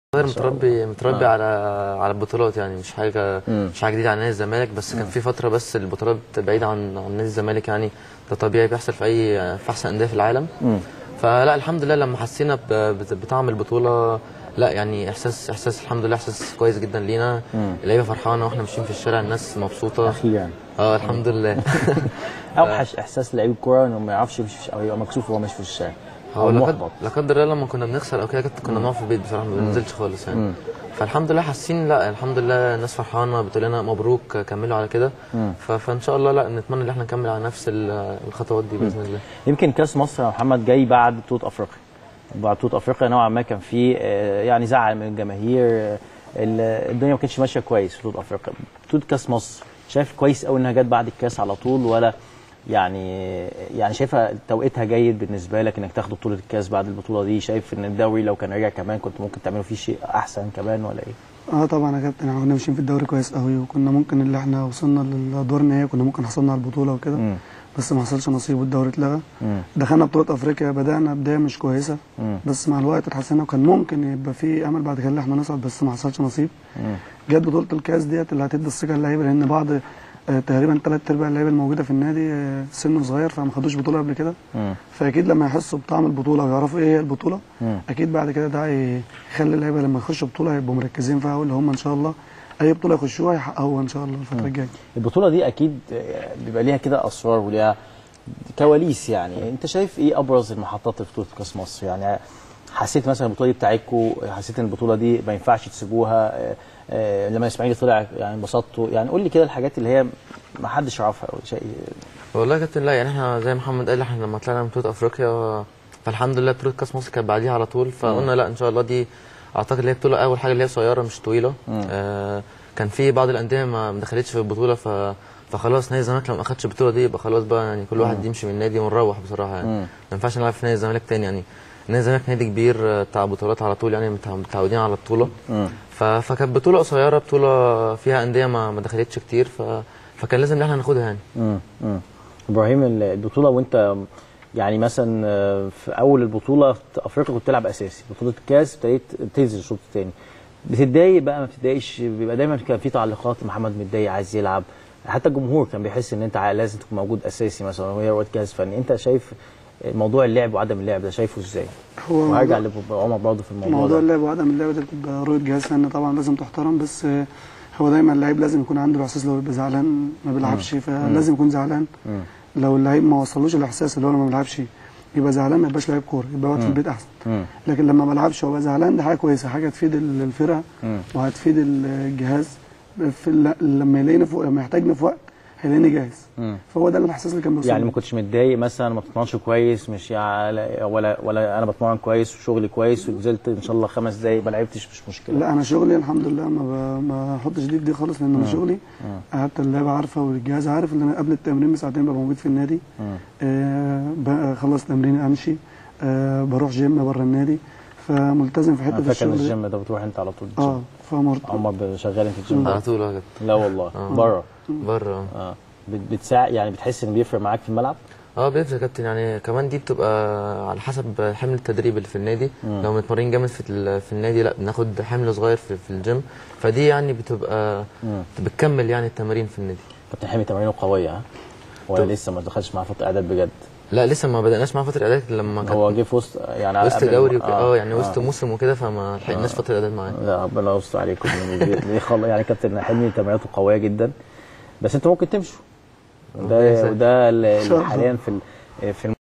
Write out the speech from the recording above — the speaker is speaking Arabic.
متربي على البطولات، يعني مش حاجه جديده على نادي الزمالك. بس كان في فتره بس البطولات بعيده عن نادي الزمالك، يعني ده طبيعي بيحصل في احسن انديه في العالم. فلا الحمد لله لما حسينا بطعم البطوله، لا يعني احساس الحمد لله، احساس كويس جدا لينا. اللعيبه فرحانه واحنا ماشيين في الشارع، الناس مبسوطه اخيرا. الحمد لله. اوحش احساس لعيب الكوره انه ما يعرفش او يبقى مكسوف وهو ماشي في الشارع. هو لا قدر الله لما كنا بنخسر او كده كنا بنقعد في البيت بصراحه، ما بننزلش خالص يعني. فالحمد لله حاسين، لا الحمد لله الناس فرحانه بتقول لنا مبروك كملوا على كده. فان شاء الله لا نتمنى ان احنا نكمل على نفس الخطوات دي باذن الله. يمكن كاس مصر يا محمد جاي بعد بطوله افريقيا. بعد بطوله افريقيا نوعا ما كان في يعني زعل من الجماهير، الدنيا ما كانتش ماشيه كويس في بطوله افريقيا. بطوله كاس مصر شايف كويس قوي انها جت بعد الكاس على طول، ولا يعني شايفها توقيتها جيد بالنسبه لك انك تاخد بطوله الكاس بعد البطوله دي؟ شايف ان الدوري لو كان رجع كمان كنت ممكن تعملوا فيه شيء احسن كمان ولا ايه؟ طبعا يا كابتن، احنا كنا ماشيين في الدوري كويس قوي، وكنا ممكن اللي احنا وصلنا للدور النهائي كنا ممكن حصلنا على البطوله وكده. بس ما حصلش نصيب والدوري اتلغى. دخلنا بطوله افريقيا، بدانا بدايه مش كويسه. بس مع الوقت اتحسنا وكان ممكن يبقى في امل بعد كده ان احنا نصعد، بس ما حصلش نصيب. جت بطوله الكاس ديت اللي هتدي الثقه للعيبه، لان بعض تقريبا 3/4 اللعيبه الموجوده في النادي سنه صغير، فما خدوش بطوله قبل كده. فاكيد لما يحسوا بطعم البطوله ويعرفوا ايه هي البطوله، اكيد بعد كده ده هيخلي اللعيبه لما يخشوا بطوله يبقوا مركزين فيها، واللي هم ان شاء الله اي بطوله يخشوها يحققوها ان شاء الله الفتره الجايه. البطوله دي اكيد بيبقى ليها كده اسرار وليها كواليس. يعني انت شايف ايه ابرز المحطات في بطوله كاس مصر؟ يعني حسيت مثلا البطوله دي بتاعتكم، حسيت ان البطوله دي ما ينفعش تسيبوها؟ لما الاسماعيلي طلع يعني انبسطتوا؟ يعني قول لي كده الحاجات اللي هي ما حدش يعرفها او شيء. والله يا كابتن لا، يعني احنا زي محمد قال، احنا لما طلعنا من بطوله افريقيا فالحمد لله بطوله كاس مصر كانت بعديها على طول. فقلنا لا ان شاء الله دي اعتقد اللي هي بطوله اول حاجه اللي هي قصيره مش طويله. كان في بعض الانديه ما دخلتش في البطوله، فخلاص نادي الزمالك لو ما اخدش البطوله دي يبقى خلاص بقى، يعني كل واحد يمشي من النادي ونروح بصراحه. يعني ما ينفعش نلعب في نادي الزمالك تاني. يعني نادي الزمالك نادي كبير بتاع بطولات على طول، يعني متعودين على البطوله. فكانت بطوله قصيره، بطوله فيها انديه ما دخلتش كتير، فكان لازم ان احنا ناخدها يعني. ابراهيم، البطوله وانت يعني مثلا في اول البطوله في افريقيا كنت تلعب اساسي، بطوله الكاس ابتديت تنزل الشوط الثاني، بتتضايق بقى ما بتتضايقش؟ بيبقى دايما كان في تعليقات محمد متضايق عايز يلعب، حتى الجمهور كان بيحس ان انت لازم تكون موجود اساسي مثلا وهي وقت جهاز فني. انت شايف موضوع اللعب وعدم اللعب ده شايفه ازاي؟ وهرجع لعمر برضه في الموضوع ده. موضوع اللعب وعدم اللعب ده بتبقى رؤيه جهاز فني طبعا لازم تحترم، بس هو دايما اللعيب لازم يكون عنده الاحساس، لو يبقى زعلان ما بيلعبش فلازم يكون زعلان. لو اللعيب ما وصلوش الاحساس اللي هو لما ما بيلعبش يبقى زعلان، ما يبقاش لعيب كوره، يبقى واقف في البيت احسن. لكن لما ما بلعبش وابقى زعلان دي حاجه كويسه، حاجه تفيد الفرقه وهتفيد الجهاز. لما يلاقيني لما يحتاجني في وقت هيلاقيني جاهز. فهو ده الاحساس اللي كان بيوصل. يعني ما كنتش متضايق مثلا ما بتتمرنش كويس، مش ولا انا بتمرن كويس وشغلي كويس ونزلت ان شاء الله 5 دقايق ما لعبتش مش مشكله؟ لا انا شغلي الحمد لله ما احطش دي خالص، لان انا شغلي حتى اللعيبه عارفه والجهاز عارف ان انا قبل التمرين بساعتين ببقى موجود في النادي. بخلص تمرين امشي، بروح جيم بره النادي، فملتزم في حته الشغل. فاكر الجيم ده بتروح انت على طول الجيم؟ عمر شغال انت في الجيم على طول يا كابتن؟ لا والله. بره بتساعد يعني؟ بتحس ان بيفرق معاك في الملعب؟ بيفرق يا كابتن، يعني كمان دي بتبقى على حسب حمل التدريب اللي في النادي. لو متمرين جامد في النادي لا بناخد حمل صغير في الجيم، فدي يعني بتبقى بتكمل يعني التمارين في النادي. كابتن حلمي تمارينه قويه ها؟ ولا لسه ما دخلش معاه فتره اعداد بجد؟ لا لسه ما بدأناش معاه فتره اعداد، لما كان هو جه في وسط يعني وسط دوري يعني وسط موسم وكده، فما لحقناش فتره اعداد معاه. لا ربنا يستر عليكم. يعني كابتن حلمي تمارينه قويه جدا، بس انتوا ممكن تمشوا. وده حاليا في